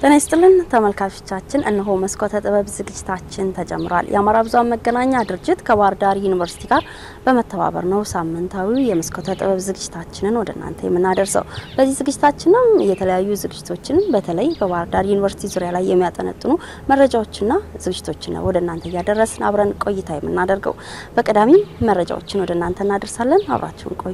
ጤና ይስጥልን ተመልካቾቻችን እነሆ መስኮተ ጥበብ ዝግጅታችን ተጀምሯል። የአማራ ብዙኃን መገናኛ ድርጅት ከባህር ዳር ዩኒቨርሲቲ ጋር በመተባበር ነው ሳምንታዊ የመስኮተ ጥበብ ዝግጅታችንን ወደናንተ የምናደርሰው። በዚህ ዝግጅታችንም የተለያዩ ዝግጅቶችን በተለይ በባህር ዳር ዩኒቨርሲቲ ዙሪያ ላይ የሚያጠነጥኑ መረጃዎችና ዝግጅቶችን ወደናንተ ያደረስን አብረን ቆይታ የምናደርገው። በቀዳሚ መረጃዎችን ወደናንተ እናደርሳለን። አብራችሁን ቆዩ።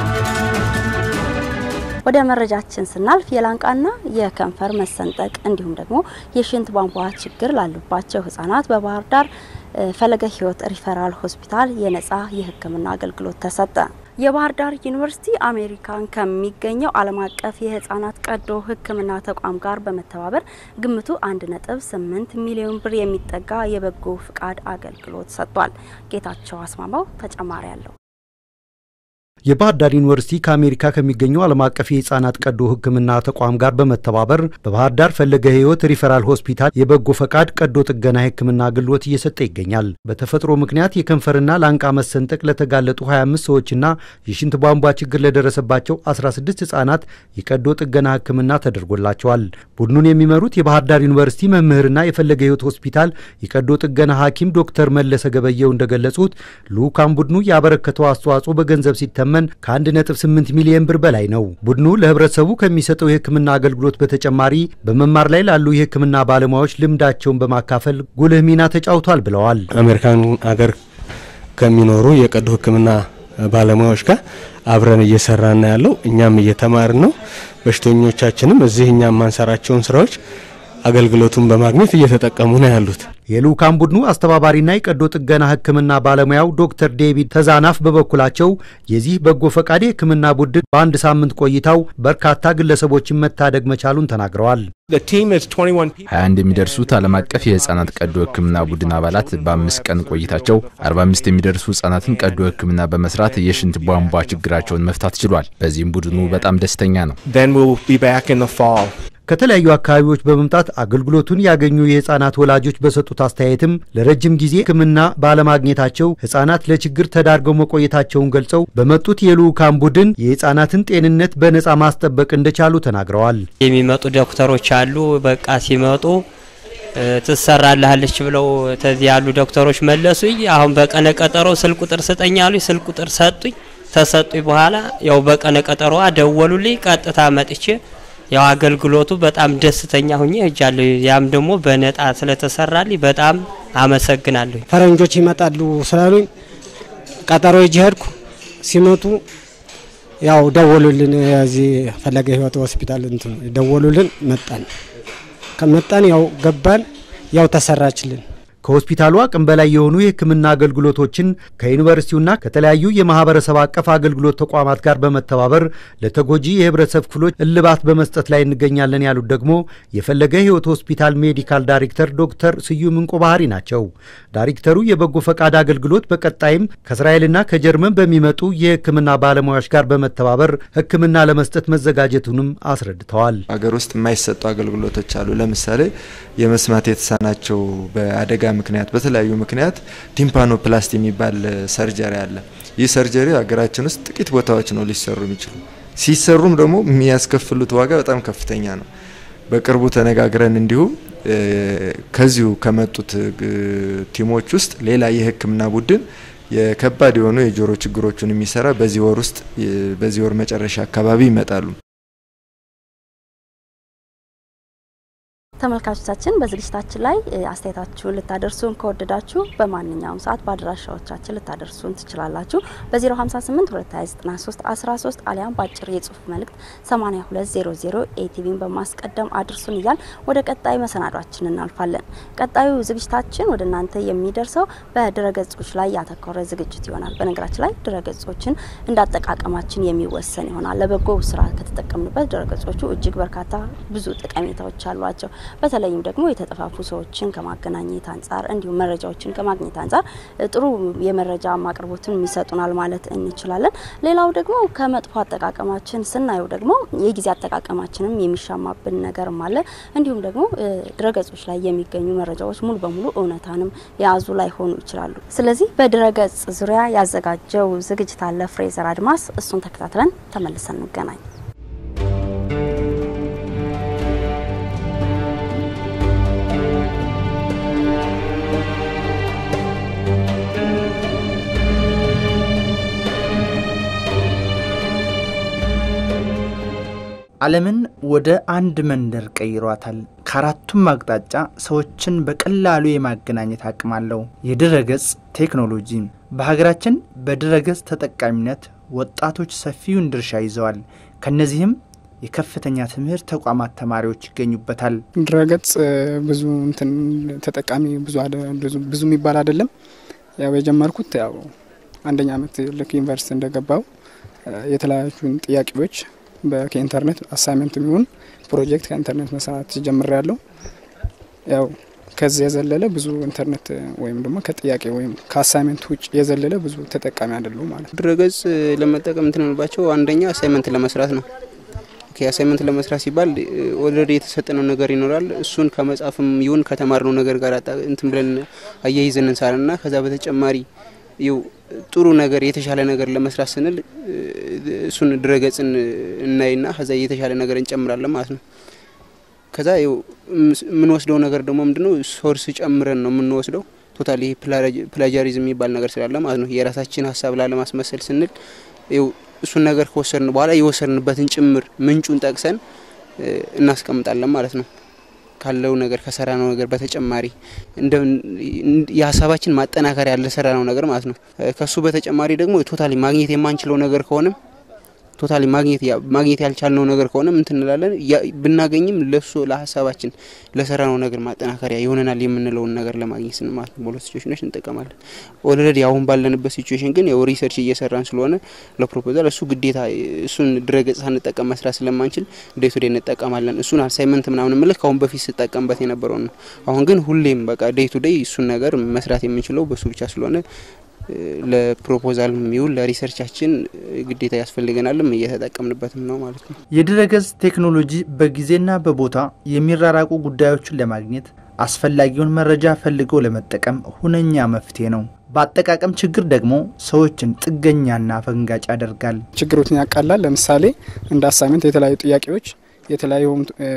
ወደ መረጃችን ስናልፍ የላንቃና የከንፈር መሰንጠቅ እንዲሁም ደግሞ የሽንት ቧንቧ ችግር ላሉባቸው ህፃናት በባህር ዳር ፈለገ ህይወት ሪፈራል ሆስፒታል የነጻ የህክምና አገልግሎት ተሰጠ። የባህር ዳር ዩኒቨርሲቲ አሜሪካን ከሚገኘው ዓለም አቀፍ የህፃናት ቀዶ ህክምና ተቋም ጋር በመተባበር ግምቱ 1.8 ሚሊዮን ብር የሚጠጋ የበጎ ፍቃድ አገልግሎት ሰጥቷል። ጌታቸው አስማማው ተጨማሪ አለው። የባህር ዳር ዩኒቨርሲቲ ከአሜሪካ ከሚገኘው ዓለም አቀፍ የህፃናት ቀዶ ህክምና ተቋም ጋር በመተባበር በባህር ዳር ፈለገ ህይወት ሪፈራል ሆስፒታል የበጎ ፈቃድ ቀዶ ጥገና ህክምና አገልግሎት እየሰጠ ይገኛል። በተፈጥሮ ምክንያት የከንፈርና ላንቃ መሰንጠቅ ለተጋለጡ 25 ሰዎችና የሽንት ቧንቧ ችግር ለደረሰባቸው 16 ህፃናት የቀዶ ጥገና ህክምና ተደርጎላቸዋል። ቡድኑን የሚመሩት የባህር ዳር ዩኒቨርሲቲ መምህርና የፈለገ ህይወት ሆስፒታል የቀዶ ጥገና ሐኪም ዶክተር መለሰ ገበየው እንደገለጹት ልኡካን ቡድኑ ያበረከተው አስተዋጽኦ በገንዘብ ሲተመን ከ1.8 ሚሊዮን ብር በላይ ነው። ቡድኑ ለህብረተሰቡ ከሚሰጠው የህክምና አገልግሎት በተጨማሪ በመማር ላይ ላሉ የህክምና ባለሙያዎች ልምዳቸውን በማካፈል ጉልህ ሚና ተጫውቷል ብለዋል። አሜሪካን ሀገር ከሚኖሩ የቀዶ ህክምና ባለሙያዎች ጋር አብረን እየሰራን ያለው እኛም እየተማርን ነው። በሽተኞቻችንም እዚህ እኛም ማንሰራቸውን ስራዎች አገልግሎቱን በማግኘት እየተጠቀሙ ነው ያሉት። የልኡካን ቡድኑ አስተባባሪና የቀዶ ጥገና ህክምና ባለሙያው ዶክተር ዴቪድ ተዛናፍ በበኩላቸው የዚህ በጎ ፈቃድ ህክምና ቡድን በአንድ ሳምንት ቆይታው በርካታ ግለሰቦችን መታደግ መቻሉን ተናግረዋል። 21 የሚደርሱት ዓለም አቀፍ የህፃናት ቀዶ ህክምና ቡድን አባላት በ5 ቀን ቆይታቸው 45 የሚደርሱ ህፃናትን ቀዶ ህክምና በመስራት የሽንት ቧንቧ ችግራቸውን መፍታት ችሏል። በዚህም ቡድኑ በጣም ደስተኛ ነው። ከተለያዩ አካባቢዎች በመምጣት አገልግሎቱን ያገኙ የህፃናት ወላጆች በሰጡት አስተያየትም ለረጅም ጊዜ ህክምና ባለማግኘታቸው ህፃናት ለችግር ተዳርገው መቆየታቸውን ገልጸው በመጡት የልኡካን ቡድን የህፃናትን ጤንነት በነጻ ማስጠበቅ እንደቻሉ ተናግረዋል። የሚመጡ ዶክተሮች አሉ። በቃ ሲመጡ ትሰራለች ብለው ተዚህ ያሉ ዶክተሮች መለሱኝ። አሁን በቀነ ቀጠሮ ስልክ ቁጥር ሰጠኛሉ። ስልክ ቁጥር ሰጡኝ። ተሰጡኝ በኋላ ያው በቀነ ቀጠሮዋ ደወሉልኝ። ቀጥታ መጥቼ ያው አገልግሎቱ በጣም ደስተኛ ሆኜ እጃለሁ። ያም ደግሞ በነጣ ስለተሰራልኝ በጣም አመሰግናለሁ። ፈረንጆች ይመጣሉ ስላሉኝ ቀጠሮ ይሄድኩ። ሲመጡ ያው ደወሉልን። እዚህ ፈለገ ህይወት ሆስፒታል ደወሉልን። ከመጣን ያው ገባን። ያው ተሰራችልን። ከሆስፒታሉ አቅም በላይ የሆኑ የህክምና አገልግሎቶችን ከዩኒቨርሲቲውና ከተለያዩ የማህበረሰብ አቀፍ አገልግሎት ተቋማት ጋር በመተባበር ለተጎጂ የህብረተሰብ ክፍሎች እልባት በመስጠት ላይ እንገኛለን ያሉት ደግሞ የፈለገ ህይወት ሆስፒታል ሜዲካል ዳይሬክተር ዶክተር ስዩም እንቆ ባህሪ ናቸው። ዳይሬክተሩ የበጎ ፈቃድ አገልግሎት በቀጣይም ከእስራኤልና ከጀርመን በሚመጡ የህክምና ባለሙያዎች ጋር በመተባበር ህክምና ለመስጠት መዘጋጀቱንም አስረድተዋል። አገር ውስጥ የማይሰጡ አገልግሎቶች አሉ። ለምሳሌ የመስማት የተሳናቸው በአደጋ ምክንያት በተለያዩ ምክንያት ቲምፓኖፕላስቲ የሚባል ሰርጀሪ አለ። ይህ ሰርጀሪ ሀገራችን ውስጥ ጥቂት ቦታዎች ነው ሊሰሩ የሚችሉ። ሲሰሩም ደግሞ የሚያስከፍሉት ዋጋ በጣም ከፍተኛ ነው። በቅርቡ ተነጋግረን እንዲሁ ከዚሁ ከመጡት ቲሞች ውስጥ ሌላ የህክምና ቡድን የከባድ የሆኑ የጆሮ ችግሮችን የሚሰራ በዚህ ወር መጨረሻ አካባቢ ይመጣሉ። ተመልካቾቻችን በዝግጅታችን ላይ አስተያየታችሁን ልታደርሱን ከወደዳችሁ በማንኛውም ሰዓት ባድራሻዎቻችን ልታደርሱን ትችላላችሁ። በ058 293 13 አሊያም ባጭር የጽሁፍ መልእክት 8200 ኤቲቪን በማስቀደም አድርሱን እያል ወደ ቀጣይ መሰናዷችን እናልፋለን። ቀጣዩ ዝግጅታችን ወደናንተ የሚደርሰው በድረገጾች ላይ ያተኮረ ዝግጅት ይሆናል። በነገራችን ላይ ድረገጾችን እንዳጠቃቀማችን የሚወሰን ይሆናል። ለበጎ ስራ ከተጠቀምንበት ድረገጾቹ እጅግ በርካታ ብዙ ጠቀሜታዎች አሏቸው። በተለይም ደግሞ የተጠፋፉ ሰዎችን ከማገናኘት አንፃር እንዲሁ መረጃዎችን ከማግኘት አንፃር ጥሩ የመረጃ ማቅረቦትን የሚሰጡናል ማለት እንችላለን። ሌላው ደግሞ ከመጥፎ አጠቃቀማችን ስናየው ደግሞ የጊዜ አጠቃቀማችንም የሚሻማብን ነገር ማለት እንዲሁም ደግሞ ድረገጾች ላይ የሚገኙ መረጃዎች ሙሉ በሙሉ እውነታንም ያዙ ላይ ሆኑ ይችላሉ። ስለዚህ በድረገጽ ዙሪያ ያዘጋጀው ዝግጅት አለ ፍሬዘር አድማስ። እሱን ተከታትለን ተመልሰን እንገናኝ። ዓለምን ወደ አንድ መንደር ቀይሯታል። ከአራቱም አቅጣጫ ሰዎችን በቀላሉ የማገናኘት አቅም አለው የድረገጽ ቴክኖሎጂ። በሀገራችን በድረገጽ ተጠቃሚነት ወጣቶች ሰፊውን ድርሻ ይዘዋል። ከነዚህም የከፍተኛ ትምህርት ተቋማት ተማሪዎች ይገኙበታል። ድረገጽ ብዙ ተጠቃሚ ብዙ የሚባል አይደለም። ያው የጀመርኩት ያው አንደኛ ዓመት ልክ ዩኒቨርሲቲ እንደገባው የተለያዩ ጥያቄዎች በኢንተርኔት አሳይመንት የሚሆን ፕሮጀክት ከኢንተርኔት መስራት ጀምሬያለሁ። ያው ከዚህ የዘለለ ብዙ ኢንተርኔት ወይም ደግሞ ከጥያቄ ወይም ከአሳይመንት ውጭ የዘለለ ብዙ ተጠቃሚ አይደለም ማለት። ድረገጽ ለመጠቀም እንትንባቸው አንደኛ አሳይመንት ለመስራት ነው። አሳይመንት ለመስራት ሲባል ኦልሬዲ የተሰጠነው ነገር ይኖራል። እሱን ከመጻፍም ይሁን ከተማርነው ነገር ጋር እንትን ብለን አያይዘን እንሳልና ከዛ በተጨማሪ ጥሩ ነገር የተሻለ ነገር ለመስራት ስንል እሱን ድረገጽን እናይና ከዛ የተሻለ ነገር እንጨምራለን ማለት ነው። ከዛ ምን ወስደው ነገር ደግሞ ምንድነው ሶርስ ጨምረን ነው ምን ወስደው ቶታሊ ፕላጃሪዝም የሚባል ነገር ስላለ ማለት ነው። የራሳችን ሐሳብ ላለማስመሰል ስንል እሱን ነገር ከወሰርን በኋላ የወሰንበትን ጭምር ምንጩን ጠቅሰን እናስቀምጣለን ማለት ነው። ካለው ነገር ከሰራነው ነገር በተጨማሪ እንደ የሐሳባችን ማጠናከሪያ ያለ ሰራነው ነገር ማለት ነው። ከሱ በተጨማሪ ደግሞ ቶታሊ ማግኘት የማንችለው ነገር ከሆነ ቶታሊ ማግኘት ያልቻልነው ነገር ከሆነ ምን እንላለን ብናገኝም ለሱ ለሐሳባችን ለሰራነው ነገር ማጠናከሪያ ይሆነናል የምንለውን ነገር ለማግኘት ስንማት በሁለት ሲቹዌሽኖች እንጠቀማለን። ኦልሬዲ አሁን ባለንበት ሲቹዌሽን ግን ያው ሪሰርች እየሰራን ስለሆነ ለፕሮፖዛል እሱ ግዴታ እሱን ድረገጽ ሳንጠቀም መስራት ስለማንችል ዴይ ቱ ዴይ እንጠቀማለን። እሱን አሳይመንት ምናምን መልክ አሁን በፊት ስጠቀምበት የነበረው ነው። አሁን ግን ሁሌም በቃ ዴይ ቱ ዴይ እሱን ነገር መስራት የምንችለው በሱ ብቻ ስለሆነ ለፕሮፖዛል ሚውል ለሪሰርቻችን ግዴታ ያስፈልገናልም እየተጠቀምንበትም ነው ማለት ነው። የድረገጽ ቴክኖሎጂ በጊዜና በቦታ የሚራራቁ ጉዳዮችን ለማግኘት አስፈላጊውን መረጃ ፈልገው ለመጠቀም ሁነኛ መፍትሄ ነው። በአጠቃቀም ችግር ደግሞ ሰዎችን ጥገኛና ፈንጋጭ ያደርጋል። ችግሮችን ያቃላል። ለምሳሌ እንደ አሳይመንት የተለያዩ ጥያቄዎች የተለያዩ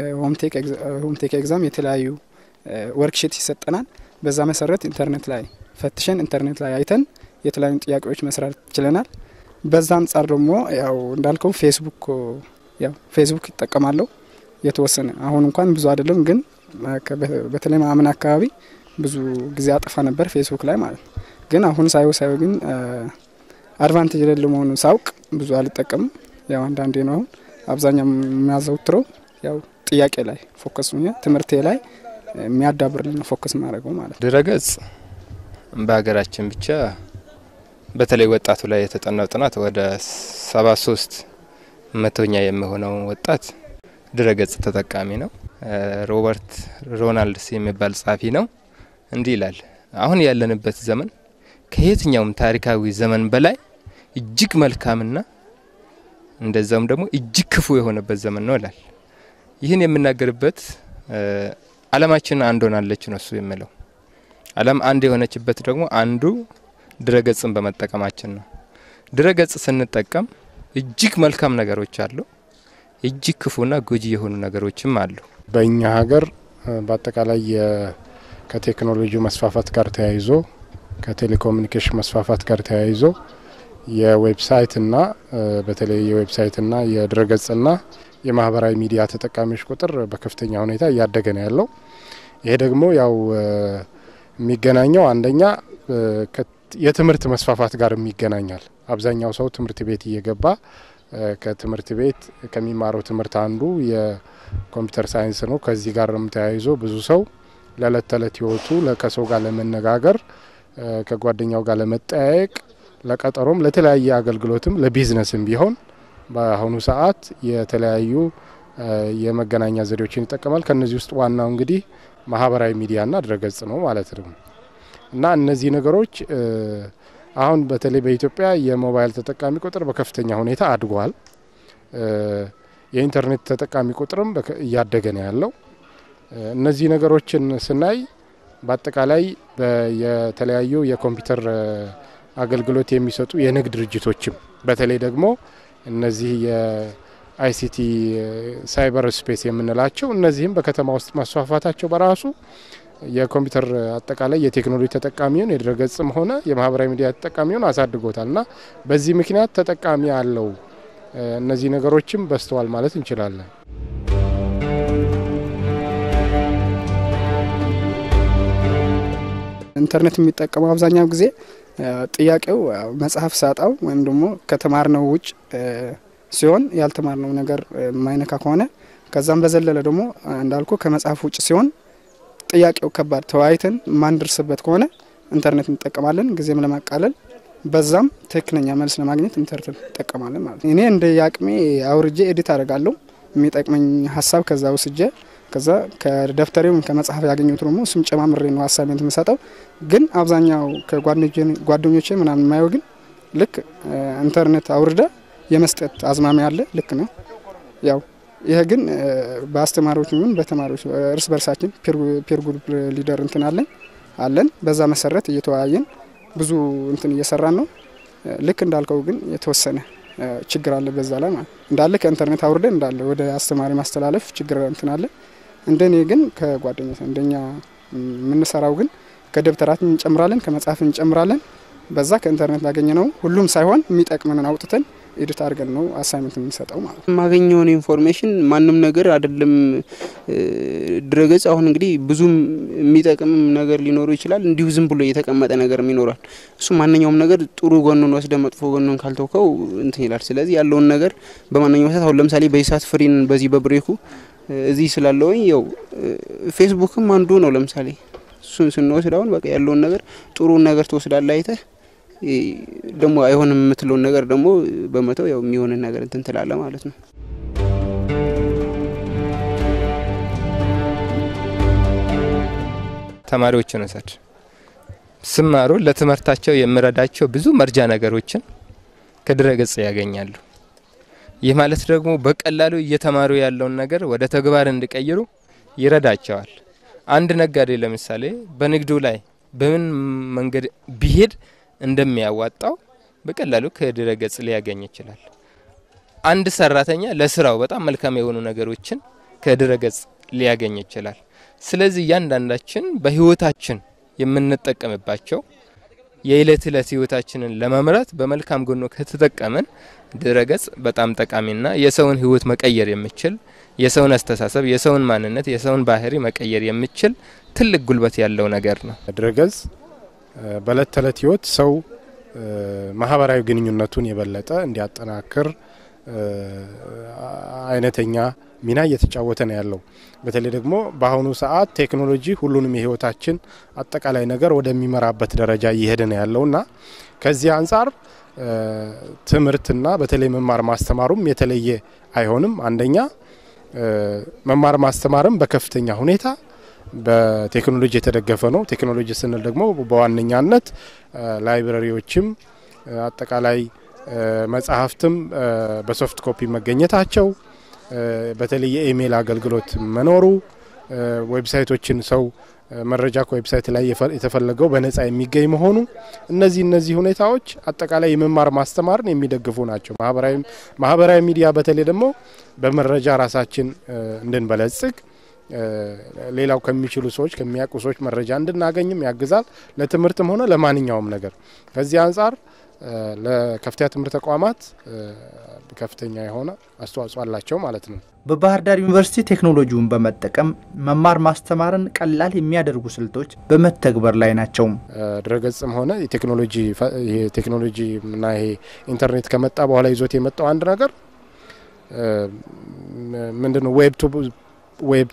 ሆም ቴክ ኤግዛም የተለያዩ ወርክሺት ይሰጠናል። በዛ መሰረት ኢንተርኔት ላይ ፈትሸን ኢንተርኔት ላይ አይተን የተለያዩ ጥያቄዎች መስራት ይችላልናል። በዛ አንፃር ደግሞ ያው እንዳልከው ፌስቡክ ይጠቀማለሁ የተወሰነ አሁን እንኳን ብዙ አይደለም ግን በተለይ ማመን አካባቢ ብዙ ጊዜ አጠፋ ነበር ፌስቡክ ላይ ማለት ግን አሁን ሳይው ግን አድቫንቴጅ ለለመሆኑ ሳውቅ ብዙ አልጠቀም ያው አንዳንዴ ነው አብዛኛው የሚያዘውትረው ያው ጥያቄ ላይ ፎከስ ነው ትምርቴ ላይ የሚያዳብርልኝ ፎከስ ማድረገው ማለት ድረገጽ በሀገራችን ብቻ በተለይ ወጣቱ ላይ የተጠናው ጥናት ወደ 73% የሚሆነው ወጣት ድረገጽ ተጠቃሚ ነው። ሮበርት ሮናልድስ የሚባል ጻፊ ነው እንዲህ ይላል አሁን ያለንበት ዘመን ከየትኛውም ታሪካዊ ዘመን በላይ እጅግ መልካምና እንደዛውም ደግሞ እጅግ ክፉ የሆነበት ዘመን ነው ይላል። ይህን የምናገርበት ዓለማችን አንድ ሆናለች ነው እሱ የሚለው። ዓለም አንድ የሆነችበት ደግሞ አንዱ ድረገጽን በመጠቀማችን ነው። ድረገጽ ስንጠቀም እጅግ መልካም ነገሮች አሉ፣ እጅግ ክፉና ጎጂ የሆኑ ነገሮችም አሉ። በእኛ ሀገር በአጠቃላይ ከቴክኖሎጂ መስፋፋት ጋር ተያይዞ ከቴሌኮሙኒኬሽን መስፋፋት ጋር ተያይዞ የዌብሳይትና በተለይ የዌብሳይትና የድረገጽና የማህበራዊ ሚዲያ ተጠቃሚዎች ቁጥር በከፍተኛ ሁኔታ እያደገ ነው ያለው። ይሄ ደግሞ ያው የሚገናኘው አንደኛ የትምህርት መስፋፋት ጋር የሚገናኛል። አብዛኛው ሰው ትምህርት ቤት እየገባ ከትምህርት ቤት ከሚማረው ትምህርት አንዱ የኮምፒውተር ሳይንስ ነው። ከዚህ ጋር ተያይዞ ብዙ ሰው ለዕለት ተዕለት ህይወቱ ከሰው ጋር ለመነጋገር ከጓደኛው ጋር ለመጠያየቅ ለቀጠሮም ለተለያየ አገልግሎትም ለቢዝነስም ቢሆን በአሁኑ ሰዓት የተለያዩ የመገናኛ ዘዴዎችን ይጠቀማል። ከነዚህ ውስጥ ዋናው እንግዲህ ማህበራዊ ሚዲያና ድረገጽ ነው ማለት ነው። እና እነዚህ ነገሮች አሁን በተለይ በኢትዮጵያ የሞባይል ተጠቃሚ ቁጥር በከፍተኛ ሁኔታ አድጓል። የኢንተርኔት ተጠቃሚ ቁጥርም እያደገ ነው ያለው። እነዚህ ነገሮችን ስናይ በአጠቃላይ የተለያዩ የኮምፒውተር አገልግሎት የሚሰጡ የንግድ ድርጅቶችም በተለይ ደግሞ እነዚህ የአይሲቲ ሳይበር ስፔስ የምንላቸው እነዚህም በከተማ ውስጥ መስፋፋታቸው በራሱ የኮምፒውተር አጠቃላይ የቴክኖሎጂ ተጠቃሚውን የድረገጽም ሆነ የማህበራዊ ሚዲያ ተጠቃሚውን አሳድጎታልና በዚህ ምክንያት ተጠቃሚ ያለው እነዚህ ነገሮችም በስተዋል ማለት እንችላለን። ኢንተርኔት የሚጠቀመው አብዛኛው ጊዜ ጥያቄው መጽሐፍ ሳጣው ወይም ደግሞ ከተማርነው ውጭ ሲሆን ያልተማርነው ነገር ማይነካ ከሆነ ከዛም በዘለለ ደግሞ እንዳልኩ ከመጽሐፍ ውጭ ሲሆን ጥያቄው ከባድ ተዋይተን ማንደርስበት ከሆነ ኢንተርኔት እንጠቀማለን ጊዜም ለማቃለል በዛም ትክክለኛ መልስ ለማግኘት ኢንተርኔት እንጠቀማለን ማለት ነው። እኔ እንደ ያቅሜ አውርጄ ኤዲት አደርጋለሁ የሚጠቅመኝ ሀሳብ ከዛ ወስጄ ከዛ ከደፍተሬው ከመጽሐፍ ያገኙት ደግሞ ስም ጨማምሬ ነው አሳይመንት የምሰጠው። ግን አብዛኛው ከጓደኞቼ ምናምን የማየው ግን ልክ ኢንተርኔት አውርደ የመስጠት አዝማሚያ አለ። ልክ ነው። ያው ይሄ ግን በአስተማሪዎች ምን በተማሪዎች እርስ በርሳችን ፒር ግሩፕ ሊደር እንትን አለን በዛ መሰረት እየተወያየን ብዙ እንትን እየሰራን ነው። ልክ እንዳልከው ግን የተወሰነ ችግር አለ በዛ ላይ ማለት እንዳለ ከኢንተርኔት አውርደ እንዳለ ወደ አስተማሪ ማስተላለፍ ችግር እንትን አለ። እንደኔ ግን ከጓደኞች እንደኛ የምንሰራው ግን ከደብተራት እንጨምራለን ከመጽሐፍ እንጨምራለን በዛ ከኢንተርኔት ያገኘነው ሁሉም ሳይሆን የሚጠቅመንን አውጥተን ኤዲት አድርገን ነው አሳይመንት የምንሰጠው ማለት ነው። ማገኘውን ኢንፎርሜሽን ማንም ነገር አይደለም ድረገጽ አሁን እንግዲህ ብዙም የሚጠቅም ነገር ሊኖር ይችላል እንዲሁ ዝም ብሎ የተቀመጠ ነገር ይኖራል። እሱ ማንኛውም ነገር ጥሩ ጎኑን ወስደ መጥፎ ጎኑን ካልተውከው እንትን ይላል። ስለዚህ ያለውን ነገር በማንኛውም ሰዓት አሁን ለምሳሌ በይሳት ፍሪን በዚህ በብሬኩ እዚህ ስላለውኝ ያው ፌስቡክም አንዱ ነው። ለምሳሌ እሱን ስንወስድ አሁን በቃ ያለውን ነገር ጥሩ ነገር ተወስዳለህ አይተህ ደግሞ አይሆንም የምትለውን ነገር ደግሞ በመተው ያው የሚሆን ነገር እንትን ትላለህ ማለት ነው። ተማሪዎችን ወሰድ ስማሩ ለትምህርታቸው የሚረዳቸው ብዙ መርጃ ነገሮችን ከድረገጽ ያገኛሉ። ይህ ማለት ደግሞ በቀላሉ እየተማሩ ያለውን ነገር ወደ ተግባር እንዲቀይሩ ይረዳቸዋል። አንድ ነጋዴ ለምሳሌ በንግዱ ላይ በምን መንገድ ቢሄድ እንደሚያዋጣው በቀላሉ ከድረገጽ ሊያገኝ ይችላል። አንድ ሰራተኛ ለስራው በጣም መልካም የሆኑ ነገሮችን ከድረገጽ ሊያገኝ ይችላል። ስለዚህ ያንዳንዳችን በህይወታችን የምንጠቀምባቸው የዕለት ዕለት ህይወታችንን ለመምራት በመልካም ጎኑ ከተጠቀመን ድረገጽ በጣም ጠቃሚና የሰውን ህይወት መቀየር የሚችል የሰውን አስተሳሰብ የሰውን ማንነት የሰውን ባህሪ መቀየር የሚችል ትልቅ ጉልበት ያለው ነገር ነው። ድረገጽ በእለት ተለት ህይወት ሰው ማህበራዊ ግንኙነቱን የበለጠ እንዲያጠናክር አይነተኛ ሚና እየተጫወተ ነው ያለው። በተለይ ደግሞ በአሁኑ ሰዓት ቴክኖሎጂ ሁሉንም የህይወታችን አጠቃላይ ነገር ወደሚመራበት ደረጃ እየሄደ ነው ያለውና ከዚህ አንፃር ትምህርትና በተለይ መማር ማስተማሩም የተለየ አይሆንም። አንደኛ መማር ማስተማርም በከፍተኛ ሁኔታ በቴክኖሎጂ የተደገፈ ነው። ቴክኖሎጂ ስንል ደግሞ በዋነኛነት ላይብረሪዎችም አጠቃላይ መጽሐፍትም በሶፍት ኮፒ መገኘታቸው በተለይ የኢሜል አገልግሎት መኖሩ ዌብሳይቶችን ሰው መረጃ ከዌብሳይት ላይ የተፈለገው በነፃ የሚገኝ መሆኑ እነዚህ ሁኔታዎች አጠቃላይ የመማር ማስተማርን የሚደግፉ ናቸው። ማህበራዊ ሚዲያ በተለይ ደግሞ በመረጃ ራሳችን እንድንበለጽግ ሌላው ከሚችሉ ሰዎች ከሚያውቁ ሰዎች መረጃ እንድናገኝም ያግዛል ለትምህርትም ሆነ ለማንኛውም ነገር። ከዚህ አንፃር ለከፍተኛ ትምህርት ተቋማት ከፍተኛ የሆነ አስተዋጽኦ አላቸው ማለት ነው። በባህር ዳር ዩኒቨርሲቲ ቴክኖሎጂውን በመጠቀም መማር ማስተማርን ቀላል የሚያደርጉ ስልቶች በመተግበር ላይ ናቸው። ድረገጽም ሆነ የቴክኖሎጂ እና ይሄ ኢንተርኔት ከመጣ በኋላ ይዞት የመጣው አንድ ነገር ምንድነው ዌብ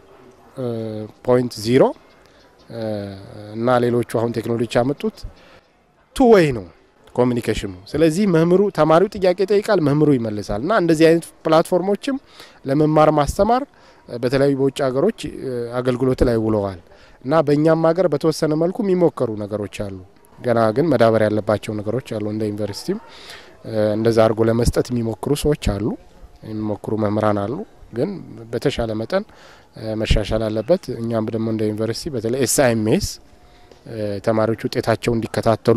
2.0 እና ሌሎቹ አሁን ቴክኖሎጂ ያመጡት ቱ ዌይ ነው ኮሙኒኬሽኑ። ስለዚህ መምህሩ ተማሪው ጥያቄ ይጠይቃል መምህሩ ይመልሳልና እንደዚህ አይነት ፕላትፎርሞችም ለመማር ማስተማር በተለይ በውጭ ሀገሮች አገልግሎት ላይ ውለዋል እና በእኛም ሀገር በተወሰነ መልኩ የሚሞከሩ ነገሮች አሉ። ገና ግን መዳበር ያለባቸው ነገሮች አሉ። እንደ ዩኒቨርሲቲም እንደዛ አድርጎ ለመስጠት የሚሞክሩ ሰዎች አሉ፣ የሚሞክሩ መምህራን አሉ። ግን በተሻለ መጠን መሻሻል አለበት። እኛም ደግሞ እንደ ዩኒቨርሲቲ በተለይ ኤስአይኤምኤስ ተማሪዎቹ ውጤታቸው እንዲከታተሉ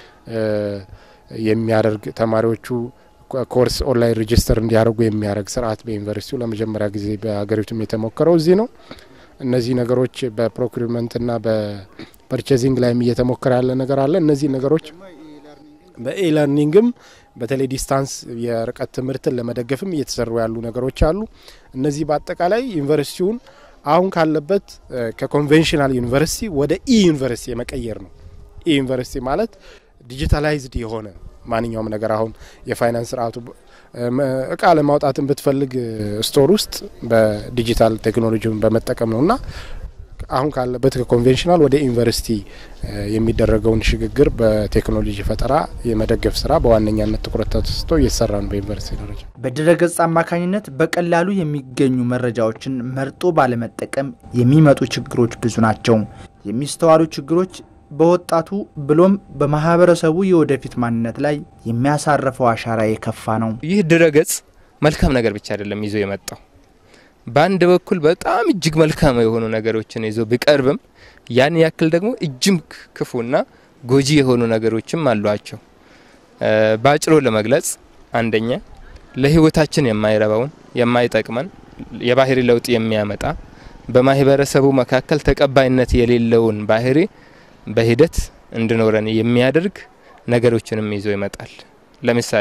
የሚያደርግ ተማሪዎቹ ኮርስ ኦንላይን ሬጂስተር እንዲያደርጉ የሚያደርግ ስርዓት በዩኒቨርሲቲው ለመጀመሪያ ጊዜ በአገሪቱም የተሞከረው እዚህ ነው። እነዚህ ነገሮች በፕሮክሪመንትና በፐርቼዚንግ ላይ እየተሞከረ ያለ ነገር አለ። እነዚህ ነገሮች በኤለርኒንግም በተለይ ዲስታንስ የርቀት ትምህርትን ለመደገፍም እየተሰሩ ያሉ ነገሮች አሉ። እነዚህ በአጠቃላይ ዩኒቨርሲቲውን አሁን ካለበት ከኮንቬንሽናል ዩኒቨርሲቲ ወደ ዩኒቨርሲቲ የመቀየር ነው። ዩኒቨርሲቲ ማለት ዲጂታላይዝድ የሆነ ማንኛውም ነገር አሁን የፋይናንስ ስርዓቱ እቃ ለማውጣትን ብትፈልግ ስቶር ውስጥ በዲጂታል ቴክኖሎጂውን በመጠቀም ነውና አሁን ካለበት ከኮንቬንሽናል ወደ ዩኒቨርሲቲ የሚደረገውን ሽግግር በቴክኖሎጂ ፈጠራ የመደገፍ ስራ በዋነኛነት ትኩረት ተሰጥቶ እየተሰራ ነው በዩኒቨርሲቲ ደረጃ። በድረገጽ አማካኝነት በቀላሉ የሚገኙ መረጃዎችን መርጦ ባለመጠቀም የሚመጡ ችግሮች ብዙ ናቸው። የሚስተዋሉ ችግሮች በወጣቱ ብሎም በማህበረሰቡ የወደፊት ማንነት ላይ የሚያሳርፈው አሻራ የከፋ ነው። ይህ ድረገጽ መልካም ነገር ብቻ አይደለም ይዞ የመጣው። በአንድ በኩል በጣም እጅግ መልካም የሆኑ ነገሮችን ይዞ ቢቀርብም ያን ያክል ደግሞ እጅግ ክፉና ጎጂ የሆኑ ነገሮችም አሏቸው። ባጭሩ ለመግለጽ አንደኛ ለህይወታችን የማይረባውን የማይጠቅመን የባህሪ ለውጥ የሚያመጣ በማህበረሰቡ መካከል ተቀባይነት የሌለውን ባህሪ በሂደት እንድኖረን የሚያደርግ ነገሮችንም ይዞ ይመጣል። ለምሳሌ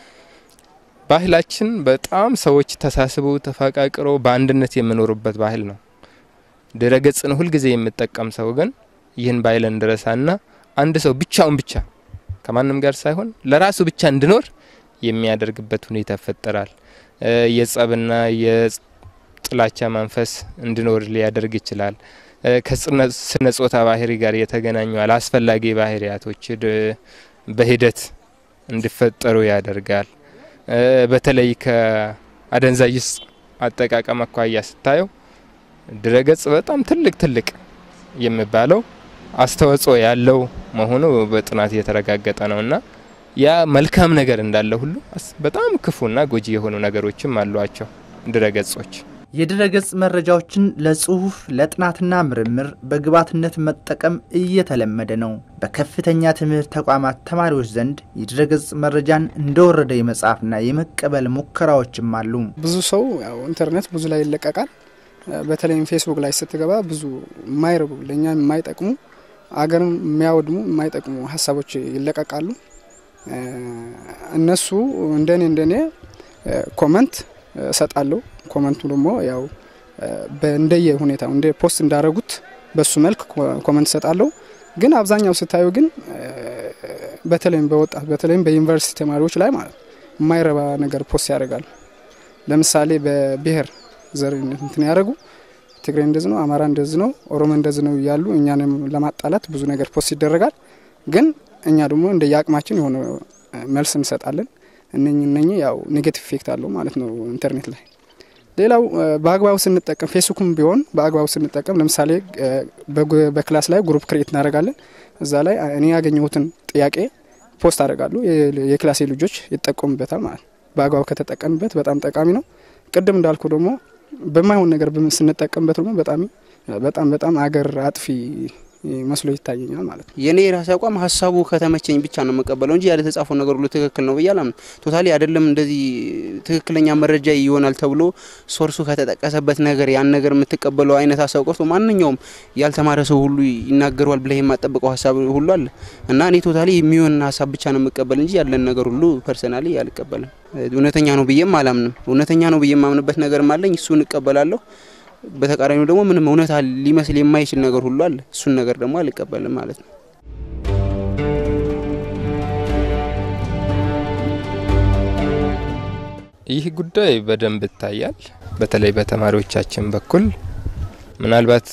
ባህላችን በጣም ሰዎች ተሳስበው ተፋቃቅረው በአንድነት የሚኖሩበት ባህል ነው። ድረገጽን ሁሉ ጊዜ የሚጠቀም ሰው ግን ይህን ባህል እንደረሳና አንድ ሰው ብቻውን ብቻ ከማንም ጋር ሳይሆን ለራሱ ብቻ እንድኖር የሚያደርግበት ሁኔታ ይፈጠራል። የጸብና የጥላቻ መንፈስ እንድኖር ሊያደርግ ይችላል። ከስነ ጾታ ባህሪ ጋር የተገናኙ አላስፈላጊ ባህሪያቶች በሂደት እንዲፈጠሩ ያደርጋል። በተለይ ከአደንዛዥ አጠቃቀም አኳያ ስታየው ድረገጽ በጣም ትልቅ የሚባለው አስተዋጽኦ ያለው መሆኑ በጥናት የተረጋገጠ ነውና ያ መልካም ነገር እንዳለ ሁሉ በጣም ክፉና ጎጂ የሆኑ ነገሮችም አሏቸው ድረገጾች። የድረገጽ መረጃዎችን ለጽሁፍ ለጥናትና ምርምር በግብዓትነት መጠቀም እየተለመደ ነው። በከፍተኛ ትምህርት ተቋማት ተማሪዎች ዘንድ የድረገጽ መረጃን እንደወረደ የመጻፍና የመቀበል ሙከራዎችም አሉ። ብዙ ሰው ያው ኢንተርኔት ብዙ ላይ ይለቀቃል። በተለይም ፌስቡክ ላይ ስትገባ ብዙ የማይረቡ ለኛ የማይጠቅሙ አገርን የሚያወድሙ የማይጠቅሙ ሐሳቦች ይለቀቃሉ። እነሱ እንደኔ ኮሜንት ሰጣለው። ኮሜንቱ ደግሞ ያው በእንደየ ሁኔታው እንደ ፖስት እንዳረጉት በሱ መልክ ኮሜንት ሰጣለው። ግን አብዛኛው ስታዩ ግን በተለይም በወጣት በተለይም በዩኒቨርሲቲ ተማሪዎች ላይ ማለት የማይረባ ነገር ፖስት ያደርጋሉ። ለምሳሌ በብሔር ዘር እንትን ያደርጉ ትግሬ እንደዚህ ነው፣ አማራ እንደዚህ ነው፣ ኦሮሞ እንደዚህ ነው ያሉ እኛንም ለማጣላት ብዙ ነገር ፖስት ይደረጋል። ግን እኛ ደግሞ እንደ ያቅማችን የሆነ መልስ እንሰጣለን። እነኚህ ያው ኔጌቲቭ ኢፌክት አለው ማለት ነው ኢንተርኔት ላይ። ሌላው በአግባቡ ስንጠቀም ፌስቡክም ቢሆን በአግባቡ ስንጠቀም ለምሳሌ በክላስ ላይ ግሩፕ ክሬት እናደርጋለን። እዛ ላይ እኔ ያገኘሁትን ጥያቄ ፖስት አደርጋለሁ። የክላሴ ልጆች ይጠቀሙበታል ማለት። በአግባቡ ከተጠቀምበት በጣም ጠቃሚ ነው። ቅድም እንዳልኩ ደግሞ በማይሆን ነገር ስንጠቀምበት ደግሞ በጣም አገር አጥፊ መስሎ ይታየኛል ማለት ነው። የኔ ራስ አቋም ሐሳቡ ከተመቸኝ ብቻ ነው መቀበለው እንጂ ያለ ተጻፈው ነገር ሁሉ ትክክል ነው በያለም ቶታሊ አይደለም። እንደዚህ ትክክለኛ መረጃ ይሆናል ተብሎ ሶርሱ ከተጠቀሰበት ነገር ያን ነገር የምትቀበለው አይነት ሐሳብ ቆርጦ ማንኛውም ያልተማረ ሰው ሁሉ ይናገራል ብለህ የማጠብቀው ሐሳብ ሁሉ አለ እና እኔ ቶታሊ የሚሆን ሐሳብ ብቻ ነው መቀበል እንጂ ያለን ነገር ሁሉ ፐርሰናሊ አልቀበልም። እውነተኛ ነው ብዬም አላምንም። እውነተኛ ነው ብዬ የማምንበት ነገር ማለኝ እሱን እቀበላለሁ። በተቃራኒው ደግሞ ምንም እውነታ ሊመስል የማይችል ነገር ሁሉ አለ። እሱን ነገር ደግሞ አልቀበልም ማለት ነው። ይህ ጉዳይ በደንብ ይታያል። በተለይ በተማሪዎቻችን በኩል ምናልባት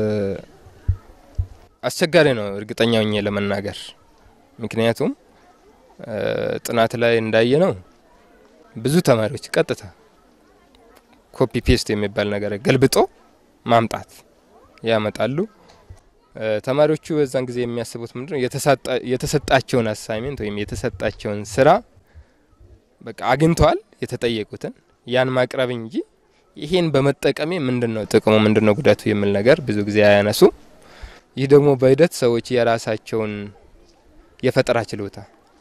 አስቸጋሪ ነው እርግጠኛ ሆኜ ለመናገር። ምክንያቱም ጥናት ላይ እንዳየነው ብዙ ተማሪዎች ቀጥታ ኮፒ ፔስት የሚባል ነገር ገልብጦ ማምጣት ያመጣሉ። ተማሪዎቹ በዛን ጊዜ የሚያስቡት ምንድነው የተሰጣቸውን አሳይመንት ወይም የተሰጣቸውን ስራ በቃ አግኝተዋል የተጠየቁትን ያን ማቅረብ እንጂ ይሄን በመጠቀም ምንድነው ጥቅሙ ምንድነው ጉዳቱ የሚል ነገር ብዙ ጊዜ አያነሱ። ይህ ደግሞ በሂደት ሰዎች የራሳቸውን የፈጠራ ችሎታ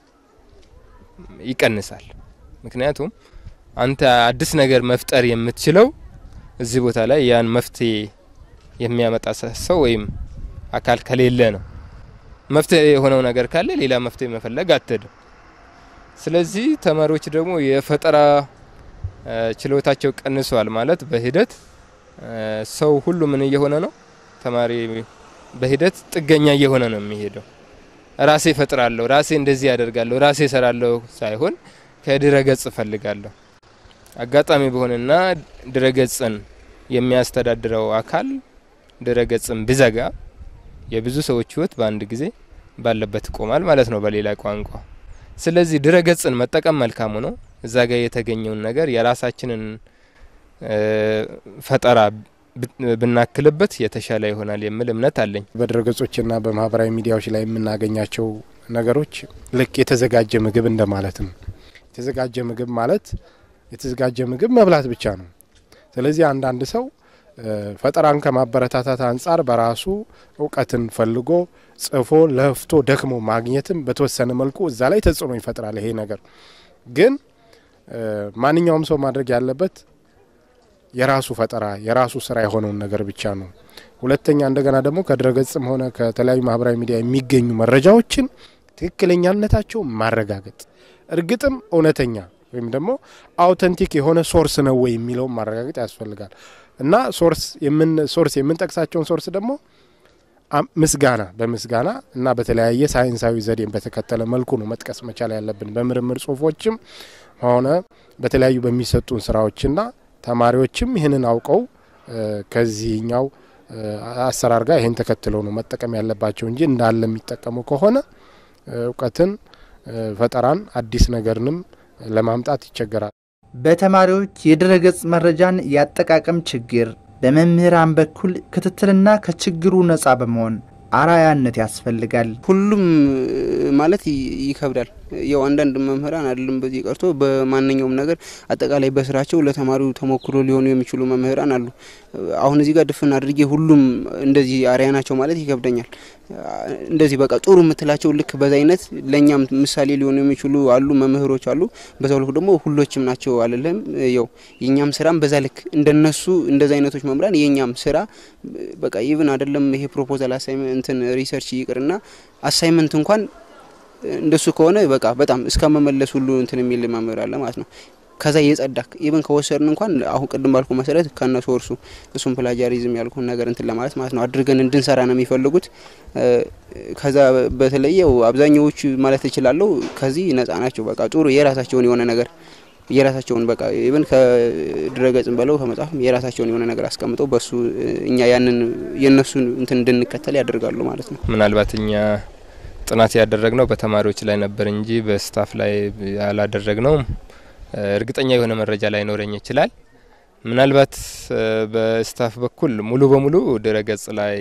ይቀንሳል። ምክንያቱም አንተ አዲስ ነገር መፍጠር የምትችለው እዚህ ቦታ ላይ ያን መፍትሄ የሚያመጣ ሰው ወይም አካል ከሌለ ነው። መፍትሄ የሆነው ነገር ካለ ሌላ መፍትሄ መፈለግ አትሄድም። ስለዚህ ተማሪዎች ደግሞ የፈጠራ ችሎታቸው ቀንሷል ማለት በሂደት ሰው ሁሉ ምን እየሆነ ነው ተማሪ በሂደት ጥገኛ እየሆነ ነው የሚሄደው ራሴ ፈጥራለሁ ራሴ እንደዚህ ያደርጋለሁ ራሴ ሰራለሁ ሳይሆን ከድረገጽ ፈልጋለሁ አጋጣሚ በሆነና ድረገጽን የሚያስተዳድረው አካል ድረገጽን ቢዘጋ የብዙ ሰዎች ህይወት በአንድ ጊዜ ባለበት ቆማል ማለት ነው በሌላ ቋንቋ ስለዚህ ድረገጽን መጠቀም መልካም ነው እዛ ጋር የተገኘውን ነገር የራሳችንን ፈጠራ ብናክልበት የተሻለ ይሆናል የሚል እምነት አለኝ በድረገጾችና በማህበራዊ ሚዲያዎች ላይ የምናገኛቸው ነገሮች ልክ የተዘጋጀ ምግብ እንደማለት ነው የተዘጋጀ ምግብ ማለት የተዘጋጀ ምግብ መብላት ብቻ ነው ስለዚህ አንድ ሰው ፈጠራን ከማበረታታት አንፃር በራሱ ዕውቀትን ፈልጎ ጽፎ ለፍቶ ደክሞ ማግኘትም በተወሰነ መልኩ እዛ ላይ ተጽዕኖ ይፈጥራል ይሄ ነገር ግን ማንኛውም ሰው ማድረግ ያለበት የራሱ ፈጠራ የራሱ ስራ የሆነውን ነገር ብቻ ነው ሁለተኛ እንደገና ደግሞ ከድረገጽም ሆነ ከተለያዩ ማህበራዊ ሚዲያ የሚገኙ መረጃዎችን ትክክለኛነታቸው ማረጋገጥ እርግጥም እውነተኛ ወይም ደግሞ አውተንቲክ የሆነ ሶርስ ነው ወይ የሚለው ማረጋገጥ ያስፈልጋል እና ሶርስ የምንጠቅሳቸውን ሶርስ ደግሞ በምስጋና እና በተለያየ ሳይንሳዊ ዘዴን በተከተለ መልኩ ነው መጥቀስ መቻል ያለብን በምርምር ጽሁፎችም ሆነ በተለያዩ በሚሰጡን ስራዎችና ተማሪዎችም ይሄንን አውቀው ከዚህኛው አሰራር ጋር ይሄን ተከትለው ነው መጠቀም ያለባቸው እንጂ እንዳለ የሚጠቀሙ ከሆነ ዕውቀትን ፈጠራን አዲስ ነገርንም ለማምጣት ይቸገራል በተማሪዎች የድረገጽ መረጃን ያጠቃቀም ችግር በመምህራን በኩል ክትትልና ከችግሩ ነፃ በመሆን አራያነት ያስፈልጋል ሁሉም ማለት ይከብዳል ያው አንዳንድ መምህራን አይደለም በዚህ ቀርቶ በማንኛውም ነገር አጠቃላይ በስራቸው ለተማሪው ተሞክሮ ሊሆኑ የሚችሉ መምህራን አሉ አሁን እዚህ ጋር ድፍን አድርጌ ሁሉም እንደዚህ አሪያናቸው ማለት ይከብደኛል እንደዚህ በቃ ጥሩ ምትላቸው ልክ በዛይነት ለኛም ምሳሌ ሊሆኑ የሚችሉ አሉ መምህሮች አሉ በዛው ልክ ደግሞ ሁሎችም ናቸው አይደለም ያው የኛም ስራም በዛ ልክ እንደነሱ እንደዛ አይነቶች መምህራን የኛም ስራ በቃ ኢቭን አይደለም ይሄ ፕሮፖዛል አሳይመንት ሪሰርች ይቅርና አሳይመንት እንኳን እንደሱ ከሆነ በቃ በጣም እስከመመለስ ሁሉ እንትን የሚል መምህር አለ ማለት ነው ከዛ የጸዳክ ኢቭን ከወሰርን እንኳን አሁን ቀደም ባልኩ መሰረት ከነሱ ወርሱ እሱም ፕላጃሪዝም ያልኩን ነገር እንትን ለማለት ማለት ነው አድርገን እንድንሰራ ነው የሚፈልጉት ከዛ በተለየው አብዛኛዎቹ ማለት እችላለሁ ከዚህ ነፃ ናቸው በቃ ጥሩ የራሳቸውን የሆነ ነገር የራሳቸውን በቃ ኢቭን ከድረገጽም በለው ከመጻፍም የራሳቸውን የሆነ ነገር አስቀምጠው በሱ እኛ ያንን የነሱን እንትን እንድንከተል ያደርጋሉ ማለት ነው ምናልባት እኛ ጥናት ያደረግነው በተማሪዎች ላይ ነበር እንጂ በስታፍ ላይ ያላደረግነው እርግጠኛ የሆነ መረጃ ላይ ኖረኝ ይችላል ምናልባት በስታፍ በኩል ሙሉ በሙሉ ድረገጽ ላይ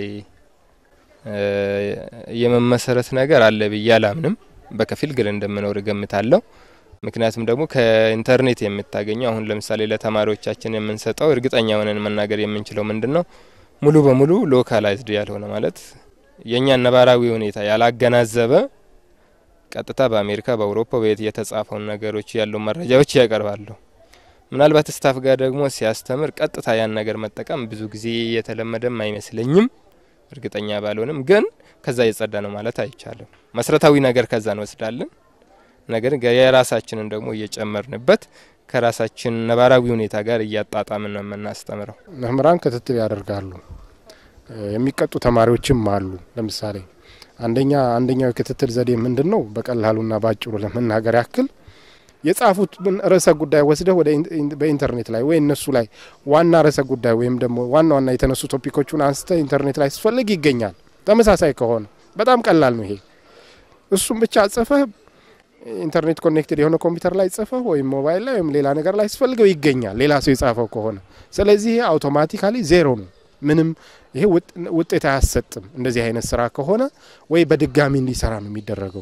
የመመሰረት ነገር አለ በያላምንም በከፊል ግን እንደምኖር ገምታለሁ ምክንያቱም ደግሞ ከኢንተርኔት የምታገኘው አሁን ለምሳሌ ለተማሪዎቻችን የምንሰጠው እርግጠኛ ሆነን መናገር የምንችለው ምንድነው ሙሉ በሙሉ ሎካላይዝድ ያልሆነ ማለት የኛ ነባራዊ ሁኔታ ያላገናዘበ ቀጥታ በአሜሪካ በአውሮፓ በየት የተጻፈው ነገሮች ያሉ መረጃዎች ያቀርባሉ ምናልባት ስታፍ ጋር ደግሞ ሲያስተምር ቀጥታ ያን ነገር መጠቀም ብዙ ጊዜ የተለመደም አይመስለኝም እርግጠኛ ባልሆንም ግን ከዛ የጸዳ ነው ማለት አይቻልም መስረታዊ ነገር ከዛ ነው ወስዳለን ነገር ግን የራሳችንን ደግሞ እየጨመርንበት ከራሳችን ነባራዊ ሁኔታ ጋር እያጣጣምን ነው የምናስተምረው መምህራን ክትትል ያደርጋሉ የሚቀጡ ተማሪዎችም አሉ ለምሳሌ አንደኛው ክትትል ዘዴ ምንድነው በቀላሉና ባጭሩ ለመናገር ያክል የጻፉት ርዕሰ ጉዳይ ወስደው ወደ በኢንተርኔት ላይ ወይ እነሱ ላይ ዋና ርዕሰ ጉዳይ ወይም ደግሞ ዋና የተነሱ ቶፒኮቹን አንስተ ኢንተርኔት ላይ ሲፈልግ ይገኛል ተመሳሳይ ከሆነ በጣም ቀላል ነው ይሄ እሱም ብቻ ጽፈህ ኢንተርኔት ኮኔክትድ የሆነ ኮምፒውተር ላይ ጽፈህ ወይ ሞባይል ላይ ወይ ሌላ ነገር ላይ ሲፈልገው ይገኛል ሌላ ሰው የጻፈው ከሆነ ስለዚህ አውቶማቲካሊ ዜሮ ነው ምንም ይሄ ውጤት አያሰጥም እንደዚህ አይነት ስራ ከሆነ ወይ በድጋሚ እንዲሰራ ነው የሚደረገው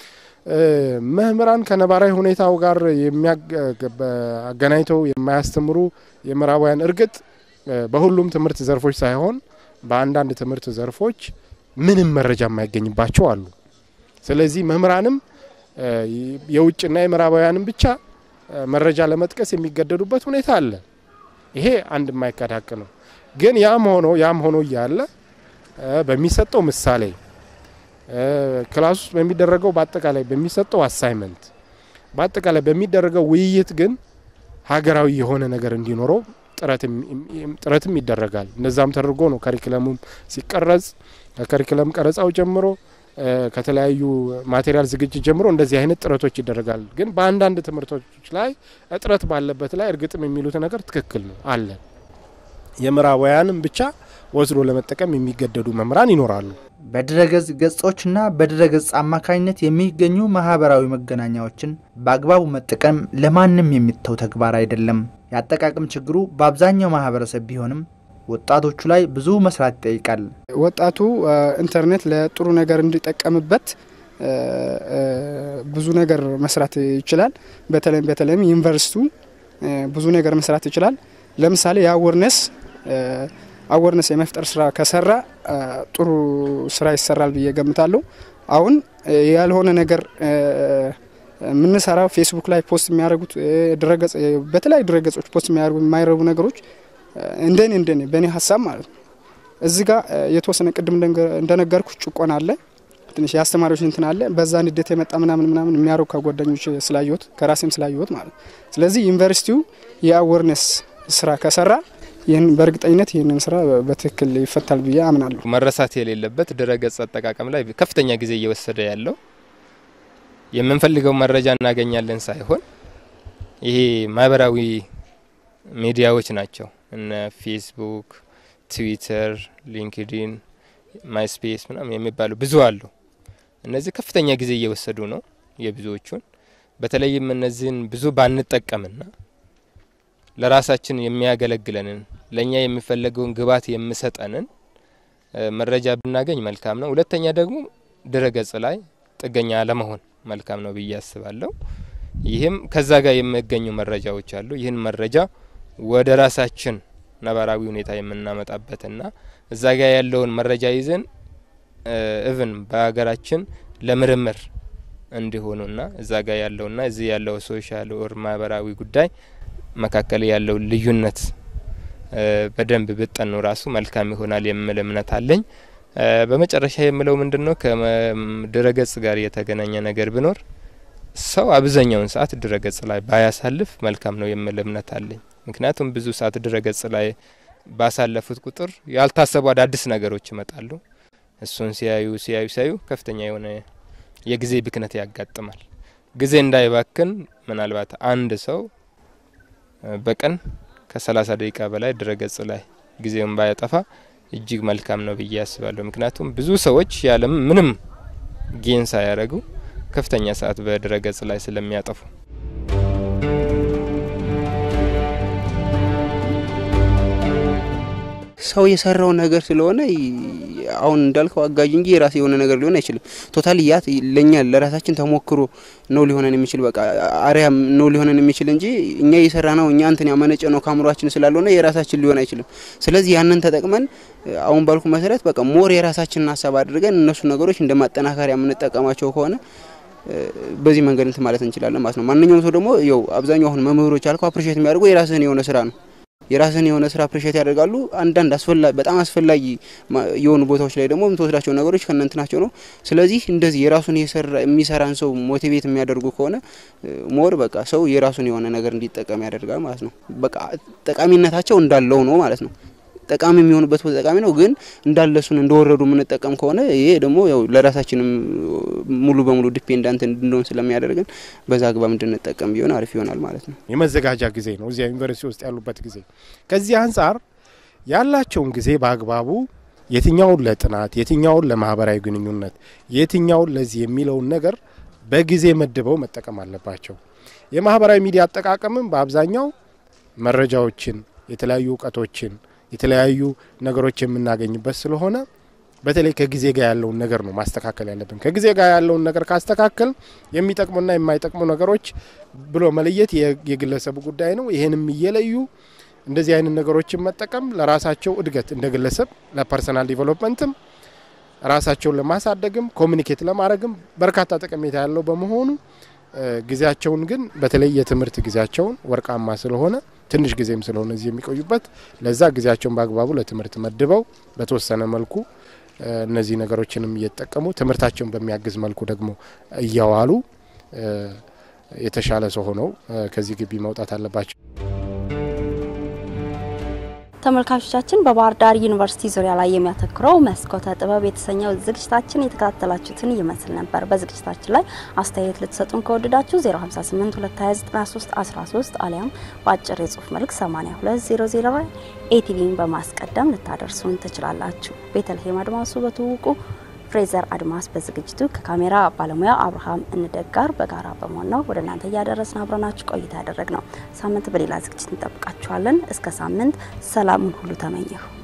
መምህራን ከነባራዊ ሁኔታው ጋር የሚያገናኝተው የማያስተምሩ የምራባውያን እርግጥ በሁሉም ትምህርት ዘርፎች ሳይሆን በአንዳንድ ትምህርት ዘርፎች ምንም መረጃ የማይገኝባቸው አሉ ስለዚህ መምህራንም የውጭና የምራባውያንም ብቻ መረጃ ለመጥቀስ የሚገደዱበት ሁኔታ አለ ይሄ አንድ የማይካዳቅ ነው ግን ያም ሆኖ ያለ በሚሰጠው ምሳሌ ክላስ ውስጥ በሚደረገው በአጠቃላይ በሚሰጠው አሳይመንት በአጠቃላይ በሚደረገው ውይይት ግን ሀገራዊ የሆነ ነገር እንዲኖረው ጥረትም ይደረጋል። እነዛም ተደርጎ ነው ካሪኩለሙም ሲቀረጽ ከካሪኩለም ቀረጻው ጀምሮ ከተለያዩ ማቴሪያል ዝግጅት ጀምሮ እንደዚህ አይነት ጥረቶች ይደረጋል። ግን በአንዳንድ ትምህርቶች ላይ እጥረት ባለበት ላይ እርግጥም የሚሉት ነገር ትክክል ነው አለ። የምዕራባውያንም ብቻ ወስዶ ለመጠቀም የሚገደዱ መምህራን ይኖራሉ። በድረገጽ ገጾችና በድረገጽ አማካኝነት የሚገኙ ማህበራዊ መገናኛዎችን በአግባቡ መጠቀም ለማንም የሚተው ተግባር አይደለም። ያጠቃቀም ችግሩ በአብዛኛው ማህበረሰብ ቢሆንም ወጣቶቹ ላይ ብዙ መስራት ይጠይቃል። ወጣቱ ኢንተርኔት ለጥሩ ነገር እንዲጠቀምበት ብዙ ነገር መስራት ይችላል። በተለይም ዩኒቨርሲቲው ብዙ ነገር መስራት ይችላል። ለምሳሌ አወርነስ የመፍጠር ስራ ከሰራ ጥሩ ስራ ይሰራል ብዬ ገምታለሁ። አሁን ያልሆነ ነገር ምን ሰራው ፌስቡክ ላይ ፖስት የሚያደርጉት ድረገጽ በተለያዩ ድረገጾች ፖስት የማይረቡ ነገሮች እንደኔ በኔ ሐሳብ ማለት ነው። እዚህ ጋር የተወሰነ ቅድም እንደነገርኩ ጭቆና አለ፣ ትንሽ ያስተማሪዎች እንትን አለ። በዛ ንዴት የመጣ ምናምን የሚያረው ከጓደኞች ስላየሁት ከራሴም ስላየሁት ማለት። ስለዚህ ዩኒቨርሲቲው የአወርነስ ስራ ከሰራ ይህን በእርግጠኝነት ይህንን ስራ በትክክል ይፈታል ብዬ አምናለሁ። መረሳት የሌለበት ድረገጽ አጠቃቀም ላይ ከፍተኛ ጊዜ እየወሰደ ያለው የምንፈልገው መረጃ እናገኛለን ሳይሆን ይሄ ማህበራዊ ሚዲያዎች ናቸው። እነ ፌስቡክ፣ ትዊተር፣ ሊንክድኢን፣ ማይስፔስ ምናምን የሚባሉ ብዙ አሉ። እነዚህ ከፍተኛ ጊዜ እየወሰዱ ነው የብዙዎቹን። በተለይም እነዚህን ብዙ ባንጠቀምና ለራሳችን የሚያገለግለንን ለኛ የሚፈልገውን ግባት የሚሰጠንን መረጃ ብናገኝ መልካም ነው። ሁለተኛ ደግሞ ድረገጽ ላይ ጥገኛ ለመሆን መልካም ነው ብዬ አስባለሁ። ይህም ከዛ ጋር የሚገኙ መረጃዎች አሉ። ይህን መረጃ ወደ ራሳችን ነባራዊ ሁኔታ የምናመጣበትና እዛ ጋር ያለውን መረጃ ይዘን ኢቭን በአገራችን ለምርምር እንዲሆኑና እዛ ጋር ያለውና እዚህ ያለው ሶሻል ኦር ማህበራዊ ጉዳይ መካከል ያለው ልዩነት በደንብ ብጠኑ ራሱ መልካም ይሆናል የሚል እምነት አለኝ። በመጨረሻ የምለው ምንድነው ከድረገጽ ጋር የተገናኘ ነገር ቢኖር ሰው አብዛኛውን ሰዓት ድረገጽ ላይ ባያሳልፍ መልካም ነው የሚል እምነት አለኝ። ምክንያቱም ብዙ ሰዓት ድረገጽ ላይ ባሳለፉት ቁጥር ያልታሰቡ አዳዲስ ነገሮች ይመጣሉ። እሱን ሲያዩ ከፍተኛ የሆነ የጊዜ ብክነት ያጋጥማል። ጊዜ እንዳይባክን ምናልባት አንድ ሰው በቀን ከ30 ደቂቃ በላይ ድረገጽ ላይ ጊዜውን ባያጠፋ እጅግ መልካም ነው ብዬ አስባለሁ። ምክንያቱም ብዙ ሰዎች ያለም ምንም ጌን ሳያረጉ ከፍተኛ ሰዓት በድረገጽ ላይ ስለሚያጠፉ ሰው የሰራው ነገር ስለሆነ አሁን እንዳልከው አጋዥ እንጂ የራስ የሆነ ነገር ሊሆን አይችልም። ቶታሊ ያት ለኛ ለራሳችን ተሞክሮ ነው ሊሆነን የሚችል በቃ አሪያም ነው ሊሆነን የሚችል እንጂ እኛ የሰራነው እኛ እንትን ያመነጨ ነው ካምሯችን ስላልሆነ የራሳችን ሊሆን አይችልም። ስለዚህ ያንን ተጠቅመን አሁን ባልኩ መሰረት በቃ ሞር የራሳችንን ሐሳብ አድርገን እነሱ ነገሮች እንደማጠናከሪያ የምንጠቀማቸው ከሆነ በዚህ መንገድ እንትን ማለት እንችላለን ማለት ነው። ማንኛውም ሰው ደግሞ ያው አብዛኛው አሁን መምህሮች አልከው አፕሪሺየት የሚያደርጉ የራስህን የሆነ ስራ ነው። የራስን የሆነ ስራ አፕሪሺየት ያደርጋሉ። አንዳንድ በጣም አስፈላጊ የሆኑ ቦታዎች ላይ ደግሞ የምትወስዳቸው ነገሮች ከነንትናቸው ነው። ስለዚህ እንደዚህ የራሱን የሚሰራን ሰው ሞቲቬት የሚያደርጉ ከሆነ ሞር በቃ ሰው የራሱን የሆነ ነገር እንዲጠቀም ያደርጋል ማለት ነው። በቃ ጠቃሚነታቸው እንዳለው ነው ማለት ነው። ጠቃሚ የሚሆኑበት ጠቃሚ ነው፣ ግን እንዳለሱን እንደወረዱ ምን ተጠቀም ከሆነ ይሄ ደግሞ ያው ለራሳችንም ሙሉ በሙሉ ዲፔንዳንት እንድንሆን ስለሚያደርገን በዛ አግባብ እንድንጠቀም ቢሆን አሪፍ ይሆናል ማለት ነው። የመዘጋጃ ጊዜ ነው እዚያ ዩኒቨርሲቲ ውስጥ ያሉበት ጊዜ። ከዚህ አንፃር ያላቸውን ጊዜ በአግባቡ የትኛውን ለጥናት የትኛውን ለማህበራዊ ግንኙነት የትኛውን ለዚህ የሚለውን ነገር በጊዜ መድበው መጠቀም አለባቸው። የማህበራዊ ሚዲያ አጠቃቀምም በአብዛኛው መረጃዎችን የተለያዩ ዕውቀቶችን የተለያዩ ነገሮች የምናገኝበት ስለሆነ በተለይ ከጊዜ ጋር ያለውን ነገር ነው ማስተካከል ያለብን። ከጊዜ ጋር ያለውን ነገር ካስተካከል የሚጠቅሙና የማይጠቅሙ ነገሮች ብሎ መለየት የግለሰቡ ጉዳይ ነው። ይሄንም እየለዩ እንደዚህ አይነት ነገሮችን መጠቀም ለራሳቸው እድገት እንደ ግለሰብ ለፐርሰናል ዲቨሎፕመንትም ራሳቸውን ለማሳደግም ኮሙኒኬት ለማድረግም በርካታ ጠቀሜታ ያለው በመሆኑ ጊዜያቸውን ግን በተለይ የትምህርት ጊዜያቸውን ወርቃማ ስለሆነ ትንሽ ጊዜም ስለሆነ እዚህ የሚቆዩበት ለዛ ጊዜያቸውን በአግባቡ ለትምህርት መድበው በተወሰነ መልኩ እነዚህ ነገሮችንም እየተጠቀሙ ትምህርታቸውን በሚያግዝ መልኩ ደግሞ እያዋሉ የተሻለ ሰው ሆነው ከዚህ ግቢ መውጣት አለባቸው። ተመልካቾቻችን በባህር ዳር ዩኒቨርሲቲ ዙሪያ ላይ የሚያተኩረው መስኮተ ጥበብ የተሰኘው ዝግጅታችን የተከታተላችሁትን ይመስል ነበር። በዝግጅታችን ላይ አስተያየት ልትሰጡን ከወደዳችሁ 058 229 13 አሊያም በአጭር የጽሁፍ መልእክት 8200 ላይ ኤቲቪን በማስቀደም ልታደርሱን ትችላላችሁ። ቤተልሔም አድማሱ በትውቁ ፍሬዘር አድማስ በዝግጅቱ ከካሜራ ባለሙያ አብርሃም እንደጋር በጋራ በመሆን ነው ወደ እናንተ ያደረስን አብረናችሁ ቆይታ ያደረግነው። ሳምንት በሌላ ዝግጅት እንጠብቃችኋለን። እስከ ሳምንት ሰላሙን ሁሉ ተመኘሁ።